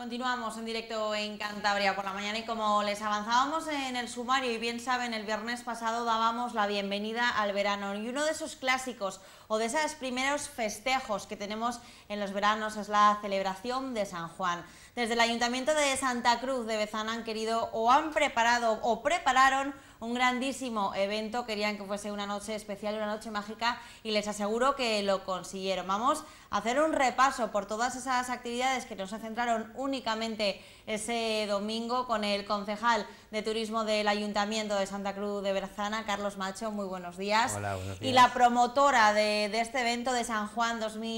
Continuamos en directo en Cantabria por la mañana y como les avanzábamos en el sumario y bien saben, el viernes pasado dábamos la bienvenida al verano y uno de esos clásicos o de esos primeros festejos que tenemos en los veranos es la celebración de San Juan. Desde el Ayuntamiento de Santa Cruz de Bezana han querido o han preparado o prepararon un grandísimo evento, querían que fuese una noche especial, una noche mágica y les aseguro que lo consiguieron. Vamos a hacer un repaso por todas esas actividades que no se centraron únicamente ese domingo con el concejal de turismo del Ayuntamiento de Santa Cruz de Bezana, Carlos Macho. Muy buenos días. Hola, buenos días. Y la promotora de este evento de San Juan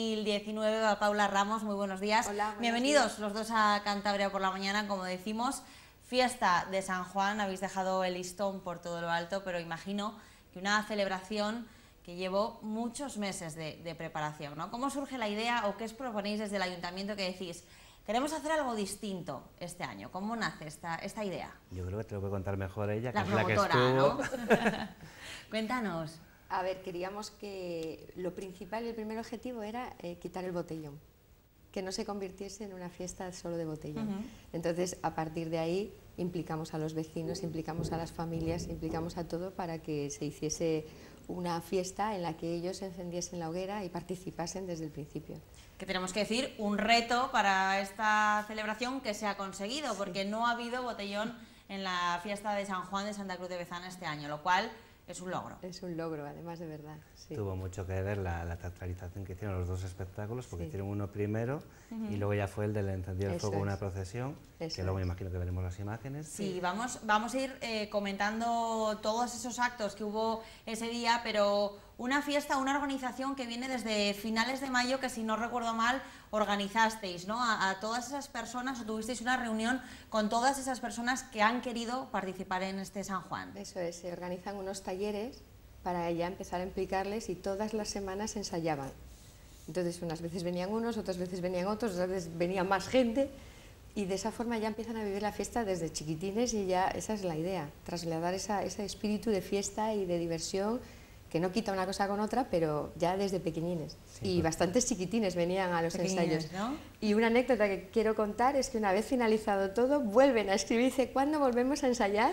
2019, Paula Ramos. Muy buenos días. Hola, bienvenidos los dos a Cantabria por la mañana, como decimos. Fiesta de San Juan, habéis dejado el listón por todo lo alto, pero imagino que una celebración que llevó muchos meses de preparación, ¿no? ¿Cómo surge la idea o qué os proponéis desde el Ayuntamiento que decís, queremos hacer algo distinto este año? ¿Cómo nace esta idea? Yo creo que te lo puede contar mejor ella, que La es la que promotora, estuvo. ¿no? Cuéntanos. A ver, queríamos que lo principal y el primer objetivo era quitar el botellón, que no se convirtiese en una fiesta solo de botellón. Entonces, a partir de ahí, implicamos a los vecinos, implicamos a las familias, implicamos a todo para que se hiciese una fiesta en la que ellos encendiesen la hoguera y participasen desde el principio. Que tenemos que decir, un reto para esta celebración que se ha conseguido, porque no ha habido botellón en la fiesta de San Juan de Santa Cruz de Bezana este año, lo cual es un logro. Es un logro, además, de verdad. Sí. Tuvo mucho que ver la teatralización que hicieron los dos espectáculos, porque Sí. hicieron uno primero y luego ya fue el del encendido del Eso fuego, una es. procesión, Eso que luego me es. imagino que veremos las imágenes. Sí, vamos a ir comentando todos esos actos que hubo ese día, pero una fiesta, una organización que viene desde finales de mayo, que si no recuerdo mal, organizasteis, ¿no? A todas esas personas, o tuvisteis una reunión con todas esas personas que han querido participar en este San Juan. Eso es, se organizan unos talleres para ya empezar a implicarles y todas las semanas ensayaban. Entonces, unas veces venían unos, otras veces venían otros, otras veces venía más gente y de esa forma ya empiezan a vivir la fiesta desde chiquitines y ya esa es la idea, trasladar ese espíritu de fiesta y de diversión que no quita una cosa con otra, pero ya desde pequeñines. Sí, Y bastantes chiquitines venían a los ensayos. ¿No? Y una anécdota que quiero contar es que una vez finalizado todo, vuelven a escribir y dice, ¿cuándo volvemos a ensayar?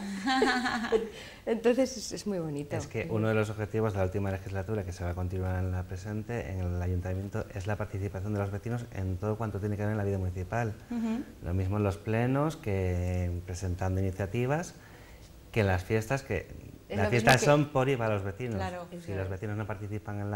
Entonces es muy bonito. Es que uno de los objetivos de la última legislatura, que se va a continuar en la presente, en el Ayuntamiento, es la participación de los vecinos en todo cuanto tiene que ver en la vida municipal. Lo mismo en los plenos, que presentando iniciativas, que en las fiestas, que Es las lo fiestas mismo que- son por y para los vecinos. Claro. Si los vecinos no participan en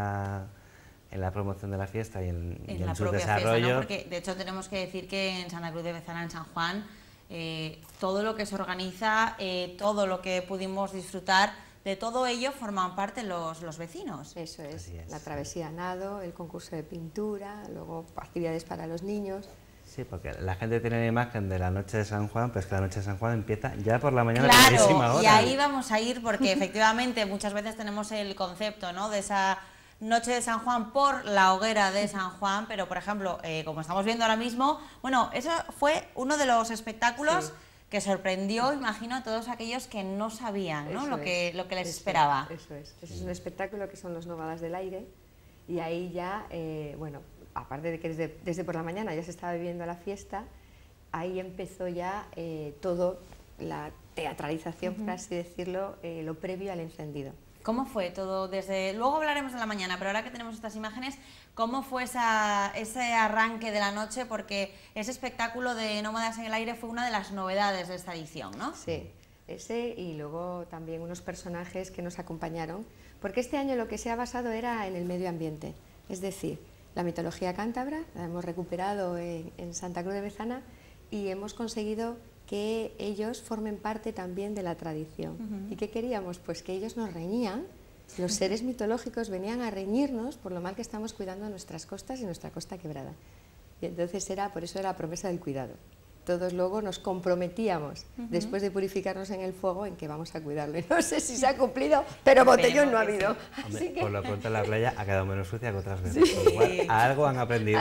la promoción de la fiesta y en La su propia desarrollo... fiesta, ¿no? Porque de hecho tenemos que decir que en Santa Cruz de Bezana, en San Juan, todo lo que se organiza, todo lo que pudimos disfrutar, de todo ello forman parte los vecinos. Eso es, Así es. la travesía a nado, el concurso de pintura, luego actividades para los niños. Sí, porque la gente tiene la imagen de la noche de San Juan, pero es que la noche de San Juan empieza ya por la mañana a Claro, primerísima hora. y ahí vamos a ir porque efectivamente muchas veces tenemos el concepto, ¿no?, de esa noche de San Juan por la hoguera de San Juan, pero por ejemplo, como estamos viendo ahora mismo, bueno, eso fue uno de los espectáculos Sí. que sorprendió, imagino, a todos aquellos que no sabían, ¿no?, Eso lo que les eso esperaba. Eso es. Ese es un espectáculo que son los nómadas del aire y ahí ya, bueno, aparte de que desde por la mañana ya se estaba viviendo la fiesta, ahí empezó ya todo, la teatralización, por así decirlo, lo previo al encendido. ¿Cómo fue todo desde...? Luego hablaremos de la mañana, pero ahora que tenemos estas imágenes, ¿cómo fue ese arranque de la noche? Porque ese espectáculo de Nómadas en el Aire fue una de las novedades de esta edición, ¿no? Sí, ese y luego también unos personajes que nos acompañaron, porque este año lo que se ha basado era en el medio ambiente, es decir, la mitología cántabra, la hemos recuperado en Santa Cruz de Bezana y hemos conseguido que ellos formen parte también de la tradición. ¿Y qué queríamos? Pues que ellos nos reñían, los seres mitológicos venían a reñirnos por lo mal que estamos cuidando nuestras costas y nuestra costa quebrada. Y entonces por eso era la promesa del cuidado. Todos luego nos comprometíamos, después de purificarnos en el fuego, en que vamos a cuidarlo. Y no sé si se ha cumplido, pero botellón no ha habido. Hombre, Así que... por lo pronto la playa ha quedado menos sucia que otras veces, con lo cual algo han aprendido.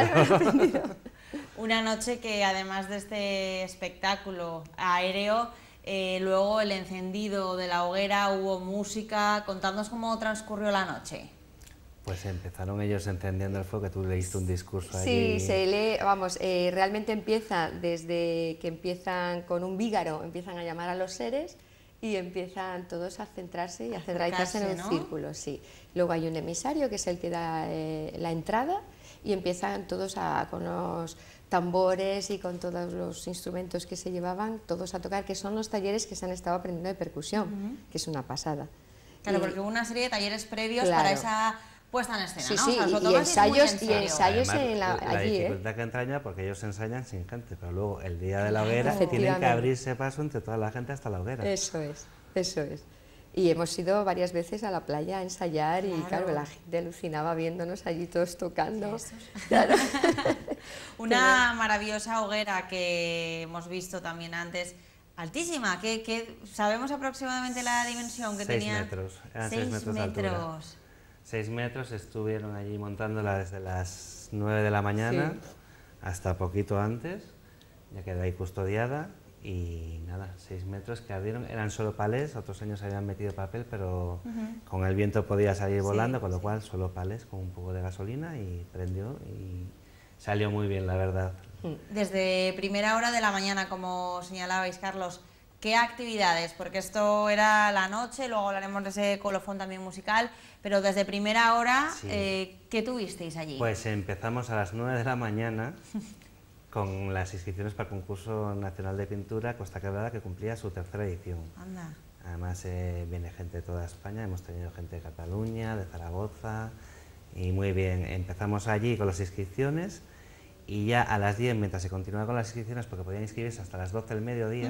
Una noche que además de este espectáculo aéreo, luego el encendido de la hoguera, hubo música. Contadnos cómo transcurrió la noche. Pues empezaron ellos encendiendo el fuego, que tú leíste un discurso Sí, allí. se lee, vamos, realmente empieza desde que empiezan con un vígaro, empiezan a llamar a los seres y empiezan todos a centrarse y a centralizarse en un círculo, sí. Luego hay un emisario que es el que da la entrada y empiezan todos con los tambores y con todos los instrumentos que se llevaban, todos a tocar, que son los talleres que se han estado aprendiendo de percusión, que es una pasada. Claro, porque hubo una serie de talleres previos claro, para esa puesta en escena, sí, ¿no? sí, O sea, y ensayos, Además, la allí, dificultad que entraña porque ellos ensayan sin gente, pero luego el día de la hoguera tienen que abrirse paso entre toda la gente hasta la hoguera. Eso es, eso es. Y hemos ido varias veces a la playa a ensayar y claro, la gente alucinaba viéndonos allí todos tocando. Claro. Una maravillosa hoguera que hemos visto también antes, altísima, que sabemos aproximadamente la dimensión que 6 tenía. metros, eran 6 metros de altura. 6 metros, estuvieron allí montándola desde las 9 de la mañana hasta poquito antes, ya quedó ahí custodiada y nada, 6 metros que abrieron, eran solo palés, otros años habían metido papel, pero con el viento podía salir volando, con lo cual solo palés con un poco de gasolina y prendió y salió muy bien, la verdad. Desde primera hora de la mañana, como señalabais, Carlos, ¿qué actividades? Porque esto era la noche, luego hablaremos de ese colofón también musical, pero desde primera hora, ¿qué tuvisteis allí? Pues empezamos a las 9 de la mañana con las inscripciones para el concurso nacional de pintura Costa Quebrada, que cumplía su 3ª edición. Anda. Además viene gente de toda España, hemos tenido gente de Cataluña, de Zaragoza, y muy bien. Empezamos allí con las inscripciones y ya a las 10, mientras se continuaba con las inscripciones, porque podían inscribirse hasta las 12 del mediodía,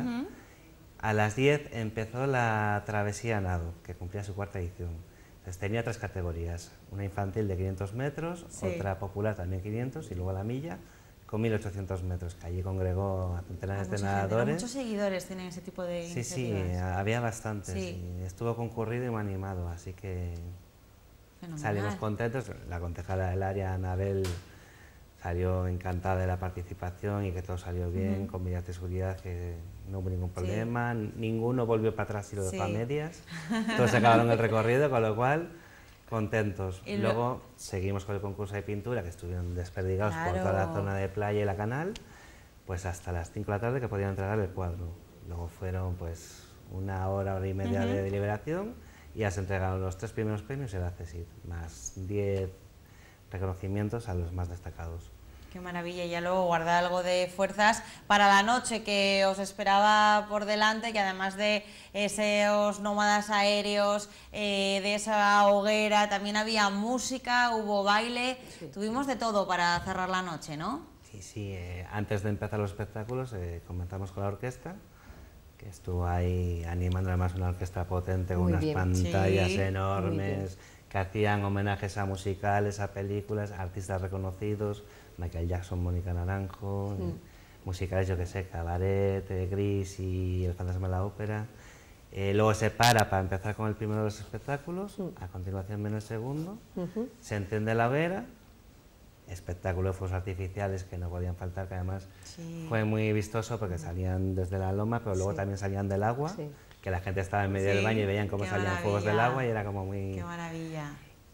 a las 10 empezó la travesía a nado, que cumplía su 4ª edición. Entonces tenía 3 categorías, una infantil de 500 metros, otra popular también 500 y luego la milla con 1800 metros, que allí congregó a centenares de nadadores. Muchos seguidores tienen ese tipo de iniciativas. Sí, había bastantes, y estuvo concurrido y muy animado, así que salimos contentos. La concejala del área, Anabel, salió encantada de la participación y que todo salió bien, con medidas de seguridad, que no hubo ningún problema, ninguno volvió para atrás y lo dejó a medias, todos se acabaron el recorrido, con lo cual contentos. Y luego seguimos con el concurso de pintura, que estuvieron desperdigados por toda la zona de playa y la canal, pues hasta las 5 de la tarde que podían entregar el cuadro. Luego fueron pues una hora y media de deliberación y ya se entregaron los 3 primeros premios y el ACESID, más 10 reconocimientos a los más destacados. Qué maravilla, ya luego guardar algo de fuerzas para la noche que os esperaba por delante, que además de esos nómadas aéreos, de esa hoguera, también había música, hubo baile, tuvimos de todo para cerrar la noche, ¿no? Sí, antes de empezar los espectáculos comenzamos con la orquesta, que estuvo ahí animando, además una orquesta potente, con unas pantallas enormes, que hacían homenajes a musicales, a películas, a artistas reconocidos, Michael Jackson, Mónica Naranjo, musicales, yo que sé, Cabaret, Gris y El fantasma de la ópera. Luego se para empezar con el primero de los espectáculos, a continuación viene el segundo, se enciende la hoguera, espectáculo de fuegos artificiales que no podían faltar, que además fue muy vistoso porque salían desde la loma, pero luego también salían del agua, que la gente estaba en medio del baño y veían cómo salían fuegos del agua y era como muy... ¡Qué maravilla!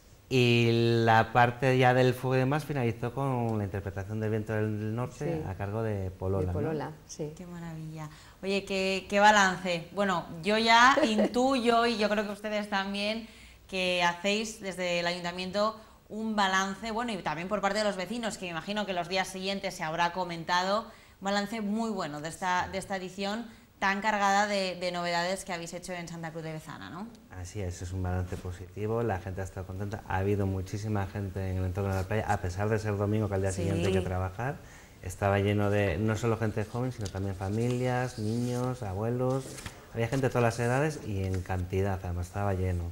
Y la parte ya del fuego y demás finalizó con la interpretación del Viento del Norte a cargo de Polola. De Polola, ¿no? Qué maravilla. Oye, qué balance. Bueno, yo ya intuyo, y yo creo que ustedes también, que hacéis desde el Ayuntamiento un balance, bueno, y también por parte de los vecinos, que me imagino que los días siguientes se habrá comentado, un balance muy bueno de esta edición tan cargada de novedades que habéis hecho en Santa Cruz de Bezana, ¿no? Así es un balance positivo, la gente ha estado contenta, ha habido muchísima gente en el entorno de la playa, a pesar de ser domingo, que al día siguiente hay que trabajar, estaba lleno de no solo gente joven, sino también familias, niños, abuelos, había gente de todas las edades y en cantidad, además estaba lleno.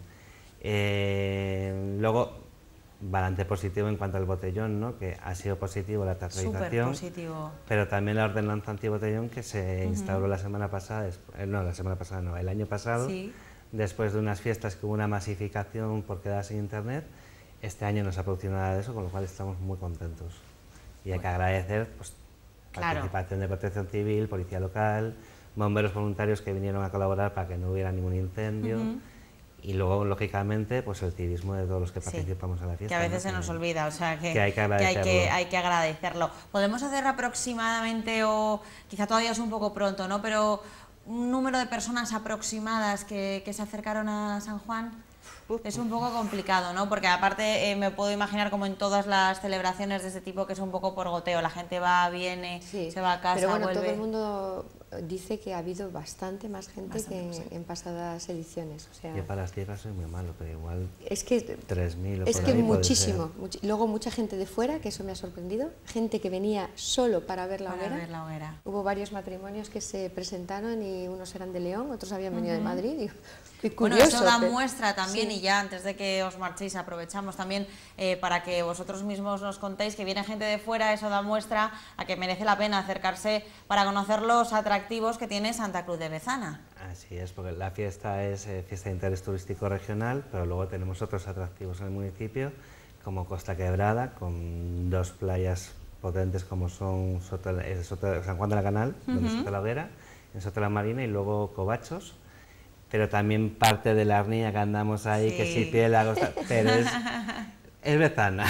Luego, balance positivo en cuanto al botellón, ¿no? Que ha sido positivo la teatralización, pero también la ordenanza antibotellón que se instauró la semana pasada, el año pasado, después de unas fiestas que hubo una masificación por quedarse en internet. Este año no se ha producido nada de eso, con lo cual estamos muy contentos. Y hay que agradecer pues, participación de Protección Civil, Policía Local, bomberos voluntarios que vinieron a colaborar para que no hubiera ningún incendio. Y luego, lógicamente, pues el civismo de todos los que participamos en la fiesta. Que a veces ¿no? se nos olvida, o sea que hay que agradecerlo. Podemos hacer aproximadamente, o quizá todavía es un poco pronto, ¿no? Pero un número de personas aproximadas que se acercaron a San Juan. Es un poco complicado, ¿no? Porque aparte me puedo imaginar como en todas las celebraciones de este tipo que es un poco por goteo, la gente va, viene, se va a casa, pero bueno, vuelve. todo el mundo dice que ha habido bastante más gente en pasadas ediciones. O sea, yo para las cifras soy muy malo, pero igual es que 3.000 o es por que ahí muchísimo. Luego mucha gente de fuera, que eso me ha sorprendido, gente que venía solo para ver la hoguera. Hubo varios matrimonios que se presentaron y unos eran de León, otros habían venido de Madrid. Y, qué curioso, bueno, eso da muestra también, sí. Y ya antes de que os marchéis aprovechamos también para que vosotros mismos nos contéis que viene gente de fuera, eso da muestra a que merece la pena acercarse para conocer los atractivos que tiene Santa Cruz de Bezana. Así es, porque la fiesta es fiesta de interés turístico regional, pero luego tenemos otros atractivos en el municipio, como Costa Quebrada, con 2 playas potentes como son San Juan de la Canal, donde está la hoguera, en Soto de la Marina, y luego Covachos, pero también parte de la Arnia que andamos ahí, que sí pie la costa, pero es Bezana.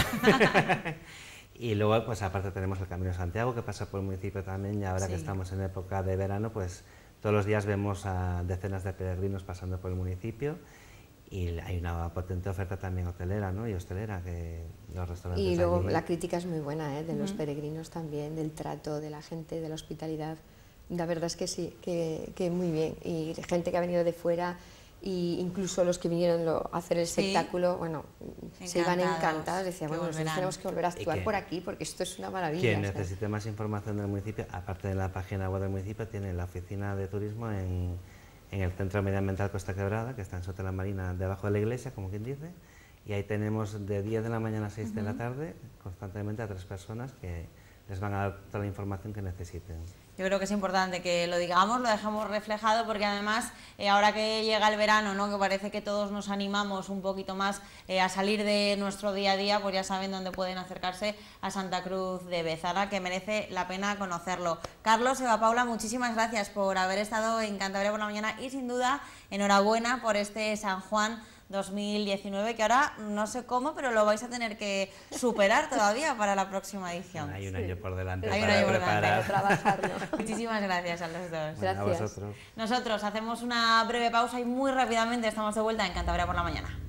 Y luego, pues aparte tenemos el Camino de Santiago, que pasa por el municipio también, y ahora que estamos en época de verano, pues todos los días vemos a decenas de peregrinos pasando por el municipio, y hay una potente oferta también hotelera, ¿no? Y hostelera, que los restaurantes. Y luego allí... la crítica es muy buena, de los peregrinos también, del trato de la gente, de la hospitalidad. La verdad es que sí, que muy bien. Y gente que ha venido de fuera, e incluso los que vinieron a hacer el espectáculo, bueno, se iban encantados. Decían, bueno, nosotros tenemos que volver a actuar por aquí porque esto es una maravilla. Quien necesite más información del municipio, aparte de la página web del municipio, tiene la oficina de turismo en el Centro Medioambiental Costa Quebrada, que está en Soto de la Marina, debajo de la iglesia, como quien dice, y ahí tenemos de 10 de la mañana a 6 de la tarde, constantemente a 3 personas que les van a dar toda la información que necesiten. Yo creo que es importante que lo digamos, lo dejamos reflejado, porque además ahora que llega el verano, ¿no? Que parece que todos nos animamos un poquito más a salir de nuestro día a día, pues ya saben dónde pueden acercarse a Santa Cruz de Bezana, que merece la pena conocerlo. Carlos, Eva Paula, muchísimas gracias por haber estado en Cantabria por la Mañana y sin duda enhorabuena por este San Juan 2019, que ahora no sé cómo, pero lo vais a tener que superar todavía para la próxima edición. Hay un año por delante para preparar. Trabajarlo. Muchísimas gracias a los dos. Gracias. A vosotros. Nosotros hacemos una breve pausa y muy rápidamente estamos de vuelta en Cantabria por la Mañana.